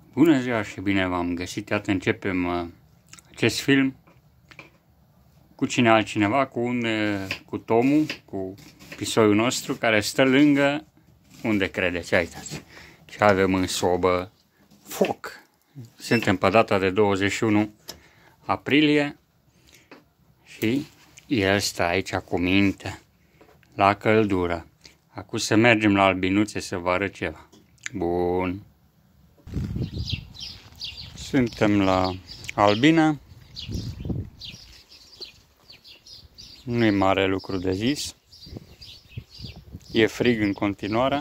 Bună ziua și bine v-am găsit. Iată, începem acest film cu cine altcineva, cu Tomu, cu pisoiul nostru, care stă lângă, unde credeți, uitați. Și avem în sobă foc. Suntem pe data de 21 aprilie și el stă aici cu minte, la căldură. Acum să mergem la albinuțe să vă arăt ceva. Bun. Suntem la albină. Nu e mare lucru de zis. E frig în continuare.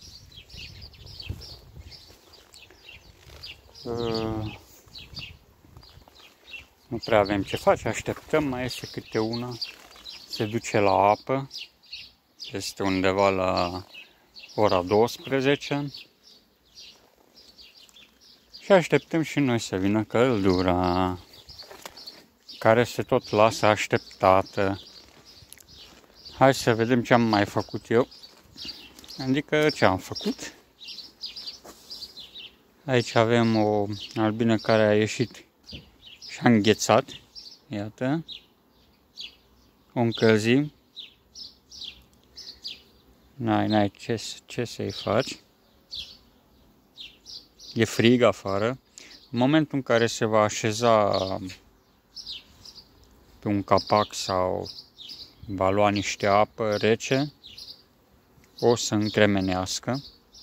Nu prea avem ce face, așteptăm, mai este câte una. Se duce la apă. Este undeva la ora 12. Și așteptăm și noi să vină căldura, care se tot lasă așteptată. Hai să vedem ce am mai făcut eu. Adică ce am făcut. Aici avem o albină care a ieșit și a înghețat. Iată. O încălzim. N-ai ce să-i faci. E frig afară. În momentul în care se va așeza pe un capac sau va lua niște apă rece, o să încremenească.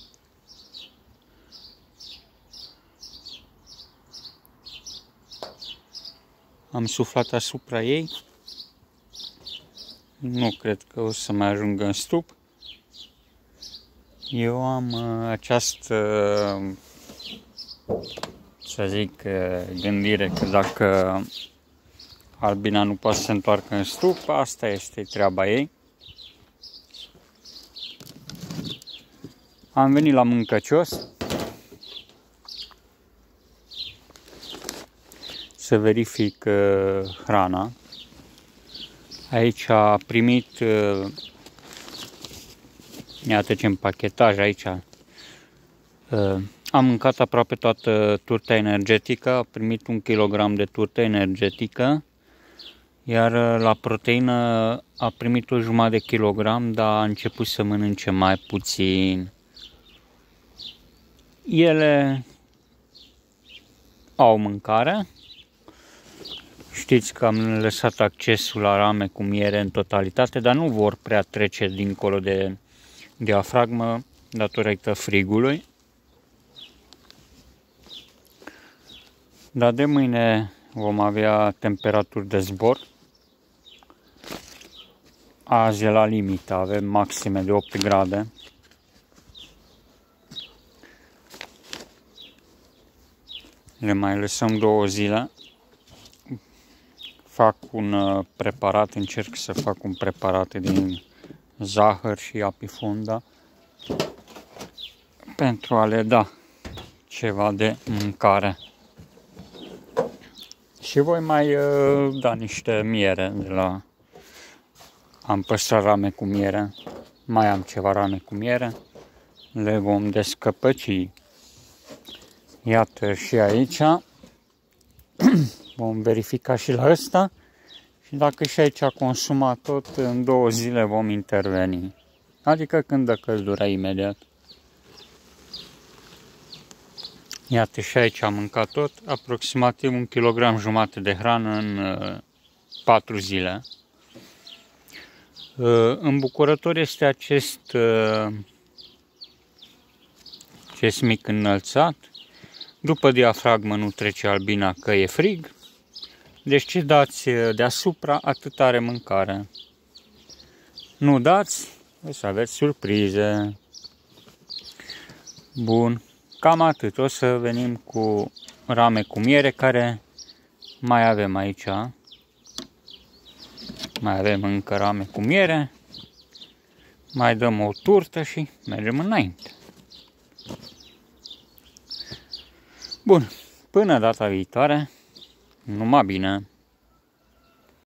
Am suflat asupra ei. Nu cred că o să mai ajungă în stup. Eu am această, să zic, gândire că dacă albina nu poate să se întoarcă în stup, asta este treaba ei. Am venit la mâncăcios să verific hrana. Aici a primit, iată ce împachetaj aici. Am mâncat aproape toată turta energetică, a primit 1 kg de turtă energetică, iar la proteină a primit 1,5 kg, dar a început să mănânce mai puțin. Ele au mâncare. Știți că am lăsat accesul la rame cu miere în totalitate, dar nu vor prea trece dincolo de diafragmă datorită frigului. Dar de mâine vom avea temperaturi de zbor. Azi e la limită, avem maxime de 8 grade. Le mai lăsăm 2 zile. Fac un preparat, încerc să fac un preparat din zahăr și apifunda pentru a le da ceva de mâncare. Și voi mai da niște miere de la... Am păstrat rame cu miere. Mai am ceva rame cu miere. Le vom descăpăci. Iată și aici. Vom verifica și la ăsta. Și dacă și aici consuma tot, în 2 zile vom interveni. Adică când dă căldura imediat. Iată și aici am mâncat tot, aproximativ 1,5 kg de hrană în 4 zile. Îmbucurător este acest mic înălțat. După diafragmă nu trece albina că e frig. Deci ce dați deasupra, atât are mâncare. Nu dați, o să aveți surprize. Bun. Cam atât. O să venim cu rame cu miere care mai avem aici. Mai avem încă rame cu miere. Mai dăm o turtă și mergem înainte. Bun. Până data viitoare, numai bine.